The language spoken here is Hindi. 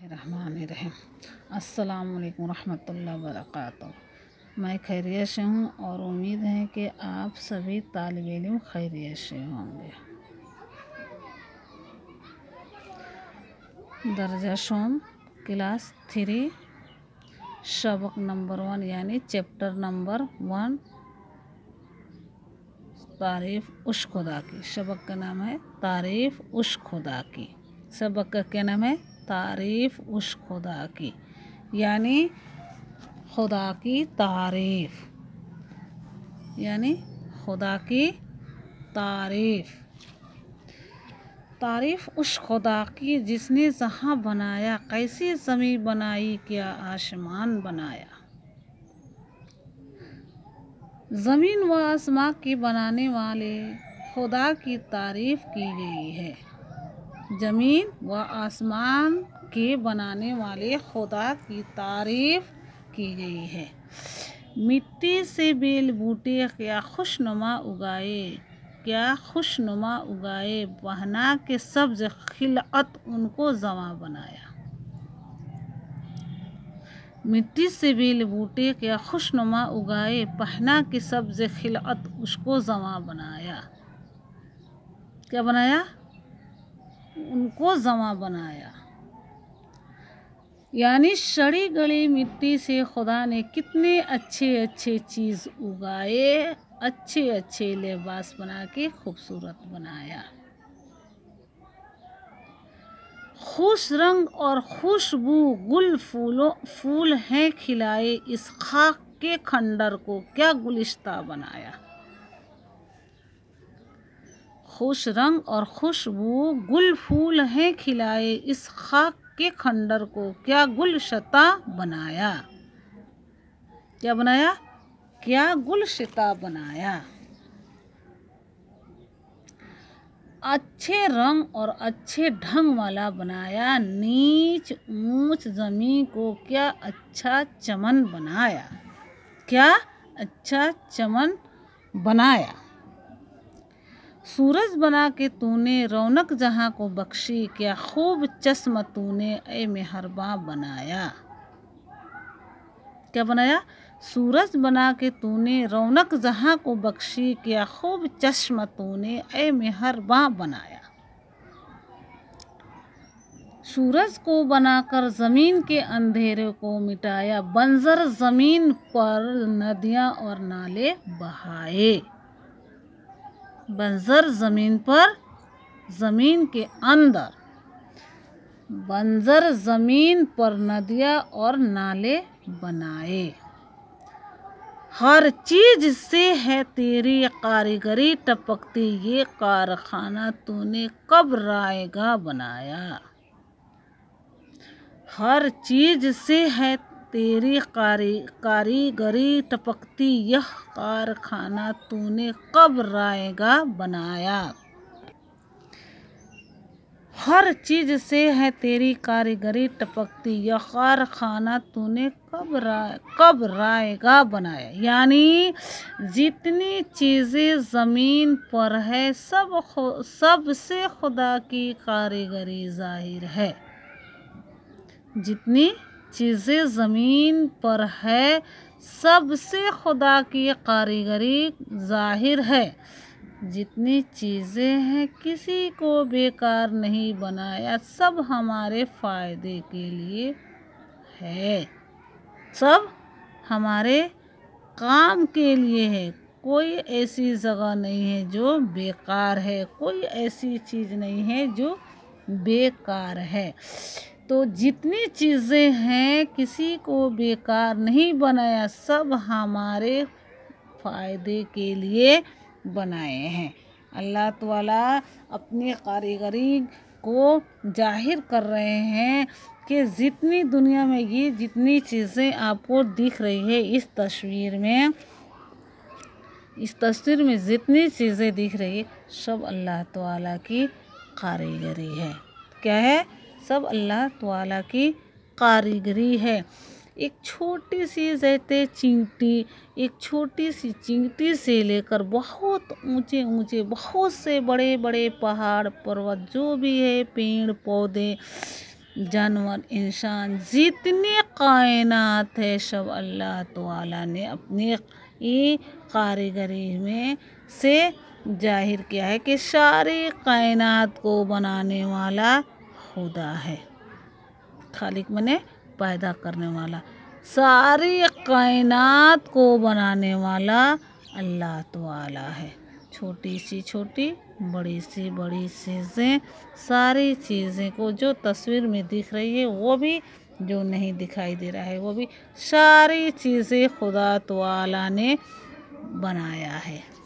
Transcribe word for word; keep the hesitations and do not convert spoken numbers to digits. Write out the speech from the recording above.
बिस्मिल्लाहिर्रहमानिर्रहीम। अस्सलाम वालेकुम रहमतुल्लाहि व बरकातुहू। मैं खैरियत से हूँ और उम्मीद है कि आप सभी तालिब इल्म खैरियत से होंगे। दर्जा शोम क्लास थ्री सबक नंबर वन यानी चैप्टर नंबर वन तारीफ़ उस खुदा की। सबक का नाम है तारीफ़ उस खुदा की। सबक का क्या नाम है? तारीफ़ उस खुदा की, यानी खुदा की तारीफ़, यानी खुदा की तारीफ़। तारीफ़ उस खुदा की जिसने जहाँ बनाया, कैसी ज़मीन बनाई, क्या आसमान बनाया। ज़मीन व आसमां के बनाने वाले खुदा की तारीफ़ की गई है। ज़मीन व आसमान के बनाने वाले खुदा की तारीफ़ की गई है। मिट्टी से बेल बूटे क्या खुशनुमा उगाए, क्या खुशनुमा उगाए, बहना के सब्ज़ खिलअत उनको जवां बनाया। मिट्टी से बेल बूटे क्या खुशनुमा उगाए, पहना के सब्ज़ खिलअत उसको जवां बनाया। क्या बनाया? उनको जवां बनाया। यानी सड़ी गली मिट्टी से खुदा ने कितने अच्छे अच्छे चीज़ उगाए, अच्छे अच्छे लिबास बना के खूबसूरत बनाया। खुश रंग और खुशबू गुल फूलों फूल हैं खिलाए, इस खाक के खंडर को क्या गुलिस्ता बनाया। खुश रंग और खुशबू गुल फूल हैं खिलाए, इस खाक के खंडर को क्या गुलशता बनाया। क्या बनाया? क्या गुलशता बनाया। अच्छे रंग और अच्छे ढंग वाला बनाया, नीच ऊंच जमीन को क्या अच्छा चमन बनाया। क्या अच्छा चमन बनाया। सूरज बना के तूने रौनक जहाँ को बख्शी, क्या खूब चश्म तूने ए मेहरबां बनाया। क्या बनाया? सूरज बना के तूने रौनक जहाँ को बख्शी, क्या खूब चश्म तूने ए मेहरबां बनाया। सूरज को बनाकर ज़मीन के अंधेरे को मिटाया, बंजर ज़मीन पर नदियाँ और नाले बहाए। बंजर ज़मीन पर, ज़मीन के अंदर बंजर ज़मीन पर नदियाँ और नाले बनाए। हर चीज़ से है तेरी कारीगरी टपकती, ये कारखाना तूने कब रायगा बनाया। हर चीज़ से है तेरी कारी कारीगरी टपकती, यह कारखाना तूने कब रायगा बनाया। हर चीज़ से है तेरी कारीगरी टपकती, यह कारखाना तूने कब राय कब रायगा बनाया। यानी जितनी चीज़ें ज़मीन पर है, सब सब से खुदा की कारीगरी जाहिर है। जितनी चीज़ें ज़मीन पर है, सब से खुदा की कारीगरी जाहिर है। जितनी चीज़ें हैं किसी को बेकार नहीं बनाया, सब हमारे फ़ायदे के लिए है, सब हमारे काम के लिए है। कोई ऐसी जगह नहीं है जो बेकार है, कोई ऐसी चीज़ नहीं है जो बेकार है। तो जितनी चीज़ें हैं किसी को बेकार नहीं बनाया, सब हमारे फ़ायदे के लिए बनाए हैं। अल्लाह ताला अपनी कारीगरी को जाहिर कर रहे हैं कि जितनी दुनिया में ये जितनी चीज़ें आपको दिख रही है इस तस्वीर में, इस तस्वीर में जितनी चीज़ें दिख रही है सब अल्लाह ताला की कारीगरी है। क्या है? सब अल्लाह ताला की कारीगरी है। एक छोटी सी जैसे चींटी, एक छोटी सी चींटी से लेकर बहुत ऊंचे ऊंचे, बहुत से बड़े बड़े पहाड़ पर्वत जो भी है, पेड़ पौधे, जानवर, इंसान, जितनी कायनात है सब अल्लाह ताला ने अपनी ये कारीगरी में से जाहिर किया है कि सारी कायनात को बनाने वाला खुदा है। खालिक मने पैदा करने वाला, सारी कायनात को बनाने वाला अल्लाह ताला है। छोटी सी छोटी, बड़ी सी बड़ी चीज़ें, सारी चीज़ें को जो तस्वीर में दिख रही है वो भी, जो नहीं दिखाई दे रहा है वो भी, सारी चीज़ें खुदा ताला ने बनाया है।